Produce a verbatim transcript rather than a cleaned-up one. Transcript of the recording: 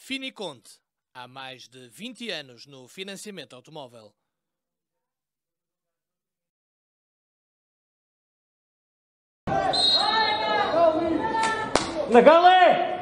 Finiconte, há mais de vinte anos no financiamento automóvel. Na Gale!